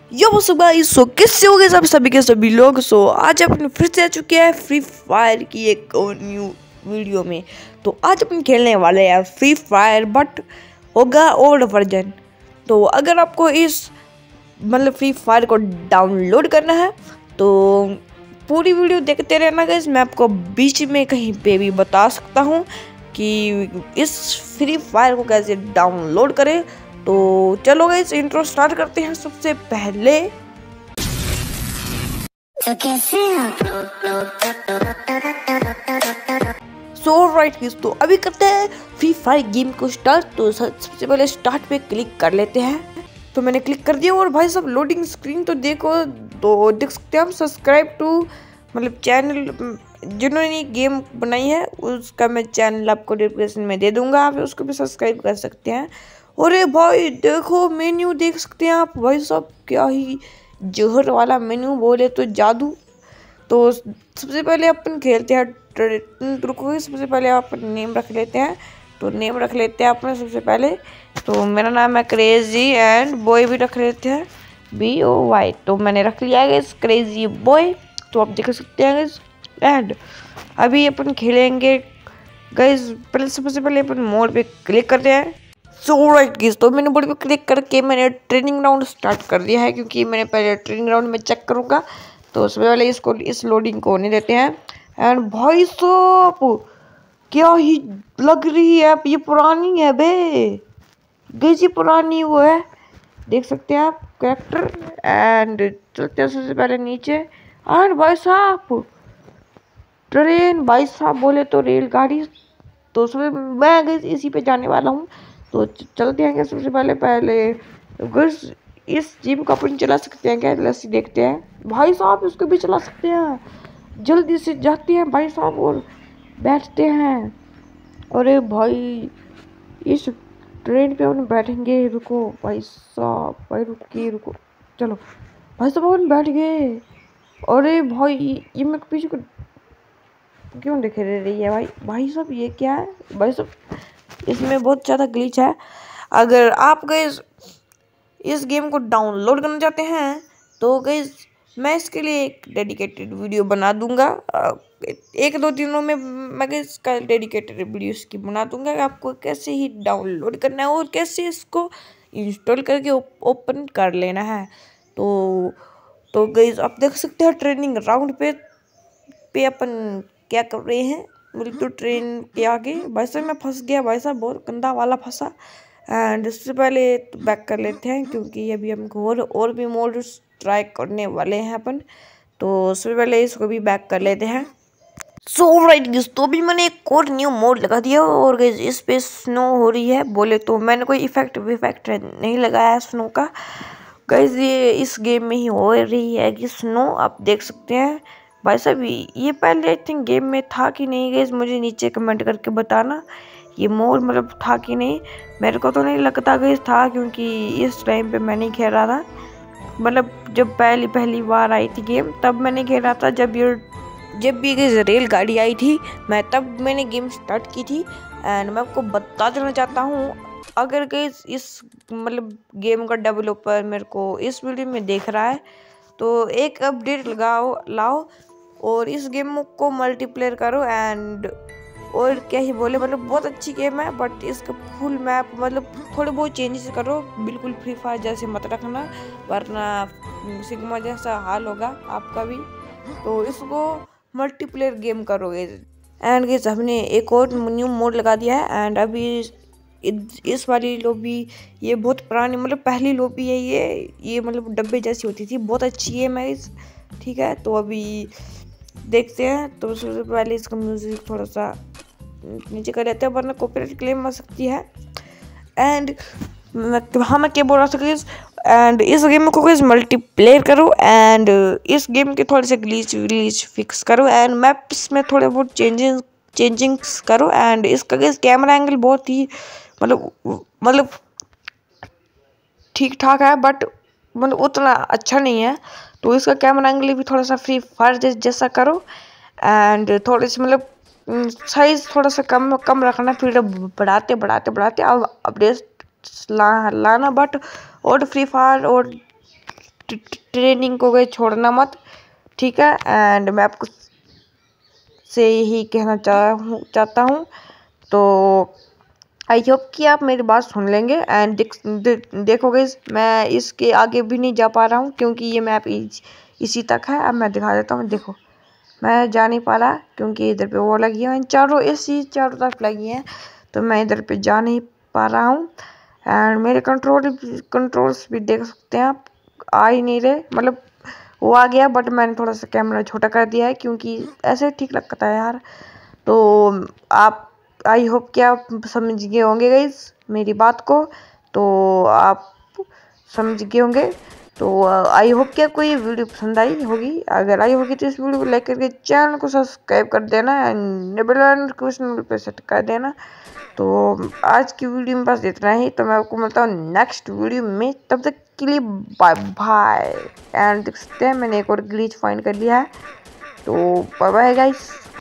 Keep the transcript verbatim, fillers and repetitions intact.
यो सब गाइस, सो किससे हो गए सब सभी के सभी लोग। सो आज अपन फिर से आ चुके हैं फ्री फायर की एक और न्यू वीडियो में। तो आज अपन खेलने वाले हैं फ्री फायर, बट होगा ओल्ड वर्जन। तो अगर आपको इस मतलब फ्री फायर को डाउनलोड करना है तो पूरी वीडियो देखते रहना गाइस। मैं आपको बीच में कहीं पे भी बता सकता हूँ कि इस फ्री फायर को कैसे डाउनलोड करें। तो चलो गाइस इंट्रो स्टार्ट करते हैं। सबसे पहले तो कैसे सो राइट गाइस, तो अभी करते हैं फ्री फायर गेम को स्टार्ट। तो सबसे पहले स्टार्ट पे क्लिक कर लेते हैं। तो मैंने क्लिक कर दिया और भाई सब लोडिंग स्क्रीन तो देखो, तो देख सकते हैं हम सब्सक्राइब टू मतलब चैनल जिन्होंने गेम बनाई है उसका मैं चैनल आपको डिस्क्रिप्शन में दे दूंगा, आप उसको भी सब्सक्राइब कर सकते हैं। अरे भाई देखो मेन्यू देख सकते हैं आप, भाई साहब क्या ही जहर वाला मेन्यू बोले तो जादू। तो सबसे पहले अपन खेलते हैं रुको, सबसे पहले अपन नेम रख लेते हैं। तो नेम रख लेते हैं अपने सबसे पहले। तो मेरा नाम है क्रेजी एंड बॉय भी रख लेते हैं, बी ओ वाई। तो मैंने रख लिया है क्रेजी बॉय, तो आप देख सकते हैं गाइस। एंड अभी अपन खेलेंगे गाइस। पहले सबसे पहले अपन मोड पे क्लिक करते हैं। सो राइट गाइस, तो मैंने मोड पे क्लिक करके मैंने ट्रेनिंग राउंड स्टार्ट कर दिया है, क्योंकि मैंने पहले ट्रेनिंग राउंड में चेक करूँगा। तो सबसे पहले इसको इस लोडिंग को होने देते हैं। एंड भाई साहब क्या ही लग रही है, ये पुरानी है बे गाइस, ये पुरानी वो है, देख सकते हैं आप कैरेक्टर। एंड चलते हैं सबसे पहले नीचे। एंड भाई साहब ट्रेन, भाई साहब बोले तो रेलगाड़ी। तो उसमें मैं गाइस इसी पे जाने वाला हूँ। तो चलते हैं सबसे पहले पहले गाइस इस जीप को अपन चला सकते हैं क्या, लस्सी देखते हैं। भाई साहब इसको भी चला सकते हैं, जल्दी से जाते हैं भाई साहब और बैठते हैं। अरे भाई इस ट्रेन पे अपन बैठेंगे, रुको भाई साहब, भाई रुकिए रुको, चलो भाई साहब अपन बैठ गए। अरे भाई ये मैं पीछे को क्यों दिख रही है भाई, भाई साहब ये क्या है भाई साहब, इसमें बहुत ज़्यादा ग्लिच है। अगर आप गाइस इस गेम को डाउनलोड करना चाहते हैं तो गाइस मैं इसके लिए एक डेडिकेटेड वीडियो बना दूंगा। एक दो दिनों में मैं इसका डेडिकेटेड वीडियो इसकी बना दूंगा कि आपको कैसे ही डाउनलोड करना है और कैसे इसको इंस्टॉल करके ओपन कर लेना है। तो तो गाइस आप देख सकते हैं ट्रेनिंग राउंड पे पे अपन क्या कर रहे हैं, बोले तो ट्रेन के आगे। भाई साहब मैं फंस गया, भाई साहब बहुत गंदा वाला फंसा। एंड इससे पहले तो बैक कर लेते हैं, क्योंकि अभी हमको और और भी मोड ट्राई करने वाले हैं अपन। तो सबसे पहले इसको भी बैक कर लेते हैं। सो राइट गाइस, तो भी मैंने एक और न्यू मोड लगा दिया और गाइस इस पे स्नो हो रही है। बोले तो मैंने कोई इफेक्ट विफेक्ट नहीं लगाया है स्नो का गाइस, ये इस गेम में ही हो रही है कि स्नो आप देख सकते हैं। भाई साहब ये पहले आई थिंक गेम में था कि नहीं गाइस, मुझे नीचे कमेंट करके बताना ये मोड मतलब था कि नहीं। मेरे को तो नहीं लगता गाइस था, क्योंकि इस टाइम पे मैं नहीं खेल रहा था। मतलब जब पहली पहली बार आई थी गेम तब मैंने खेला था, जब ये जब भी गाइस रेलगाड़ी आई थी मैं तब मैंने गेम स्टार्ट की थी। एंड मैं आपको बता देना चाहता हूँ, अगर गाइस इस मतलब गेम का डेवलपर मेरे को इस वीडियो में देख रहा है तो एक अपडेट लगाओ लाओ और इस गेम को मल्टीप्लेयर करो। एंड और क्या ही बोले, मतलब बहुत अच्छी गेम है, बट इसका फुल मैप मतलब थोड़े बहुत चेंजेस करो, बिल्कुल फ्री फायर जैसे मत रखना वरना सिग्मा जैसा हाल होगा आपका भी। तो इसको मल्टीप्लेयर गेम करोगे। एंड गाइस हमने एक और न्यू मोड लगा दिया है। एंड अभी इस वाली लॉबी ये बहुत पुरानी मतलब पहली लॉबी है, ये ये मतलब डब्बे जैसी होती थी, बहुत अच्छी है मैं इस ठीक है। तो अभी देखते हैं। तो सबसे पहले इसका म्यूजिक थोड़ा सा नीचे कर लेते हैं वरना कॉपीराइट क्लेम आ सकती है। एंड हाँ मैं क्या बोल रहा था, एंड इस गेम को गाइस मल्टीप्लेयर करो एंड इस गेम के थोड़े से ग्लिच विलीच फिक्स करो एंड मैप्स में थोड़े बहुत चेंजिंग चेंजिंग्स करो। एंड इसका गाइस कैमरा एंगल बहुत ही मतलब मतलब ठीक ठाक है, बट मतलब उतना अच्छा नहीं है। तो इसका कैमरा एंगल भी थोड़ा सा फ्री फायर जैसा करो। एंड थोड़ी सी मतलब साइज थोड़ा सा कम कम रखना, फिर बढ़ाते बढ़ाते बढ़ाते अब अपडेट ला, लाना। बट और फ्री फायर और ट्रेनिंग को गए छोड़ना मत, ठीक है। एंड मैं आपको से यही कहना चाहूँ चाहता हूँ तो आई होप कि आप मेरी बात सुन लेंगे। एंड देख दे, देखो गाइस, मैं इसके आगे भी नहीं जा पा रहा हूँ क्योंकि ये मैप इसी तक है। अब मैं दिखा देता हूँ, देखो मैं जा नहीं पा रहा क्योंकि इधर पे वो लगी है, चारों ऐसी चारों तरफ लगी हैं, तो मैं इधर पे जा नहीं पा रहा हूँ। एंड मेरे कंट्रोल कंट्रोल्स भी देख सकते हैं आप, आ ही नहीं रहे, मतलब वो आ गया बट मैंने थोड़ा सा कैमरा छोटा कर दिया है क्योंकि ऐसे ठीक लगता है यार। तो आप आई होप कि आप समझ गए होंगे गाइस मेरी बात को, तो आप समझ गए होंगे। तो आई होप कि आपको ये वीडियो पसंद आई होगी। अगर आई होगी तो इस वीडियो को लाइक करके चैनल को सब्सक्राइब कर देना एंड बेल नोटिफिकेशन पे सेट कर देना। तो आज की वीडियो में बस इतना ही, तो मैं आपको मिलता हूँ नेक्स्ट वीडियो में, तब तक के लिए बाय बाय। एंड देख सकते हैं मैंने एक और ग्लिच फाइंड कर लिया है, तो बाय बाय गाइस।